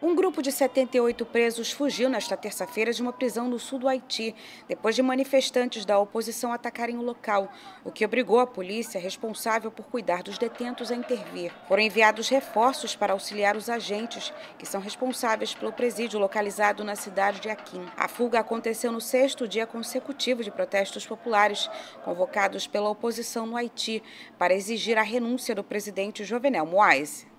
Um grupo de 78 presos fugiu nesta terça-feira de uma prisão no sul do Haiti, depois de manifestantes da oposição atacarem o local, o que obrigou a polícia responsável por cuidar dos detentos a intervir. Foram enviados reforços para auxiliar os agentes, que são responsáveis pelo presídio localizado na cidade de Akin. A fuga aconteceu no sexto dia consecutivo de protestos populares, convocados pela oposição no Haiti, para exigir a renúncia do presidente Jovenel Moïse.